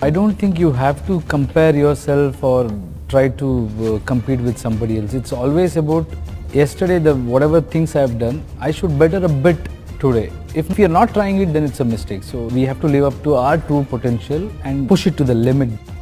I don't think you have to compare yourself or try to compete with somebody else. It's always about yesterday, whatever things I have done, I should better a bit today. If you're not trying it, then it's a mistake. So we have to live up to our true potential and push it to the limit.